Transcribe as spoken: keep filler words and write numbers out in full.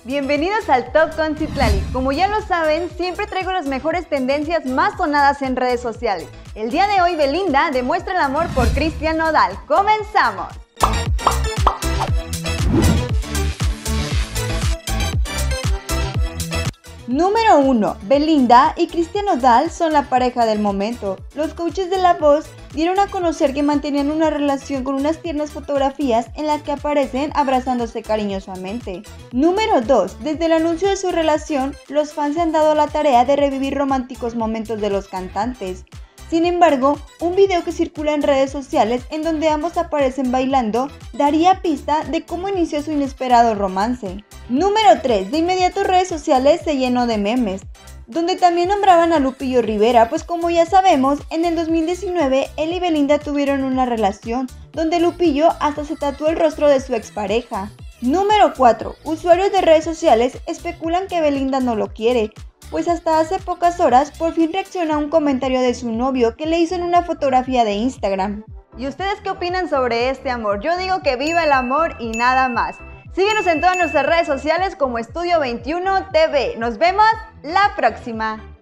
Bienvenidos al Top con Citlali. Como ya lo saben, siempre traigo las mejores tendencias más sonadas en redes sociales. El día de hoy Belinda demuestra el amor por Cristian Nodal. ¡Comenzamos! Número uno. Belinda y Cristian Nodal son la pareja del momento. Los coaches de La Voz dieron a conocer que mantenían una relación con unas tiernas fotografías en las que aparecen abrazándose cariñosamente. Número dos. Desde el anuncio de su relación, los fans se han dado la tarea de revivir románticos momentos de los cantantes. Sin embargo, un video que circula en redes sociales en donde ambos aparecen bailando daría pista de cómo inició su inesperado romance. Número tres. De inmediato redes sociales se llenó de memes, donde también nombraban a Lupillo Rivera, pues como ya sabemos, en el dos mil diecinueve él y Belinda tuvieron una relación, donde Lupillo hasta se tatuó el rostro de su expareja. Número cuatro. Usuarios de redes sociales especulan que Belinda no lo quiere, pues hasta hace pocas horas por fin reacciona a un comentario de su novio que le hizo en una fotografía de Instagram. ¿Y ustedes qué opinan sobre este amor? Yo digo que viva el amor y nada más. Síguenos en todas nuestras redes sociales como Estudio veintiuno T V. Nos vemos la próxima.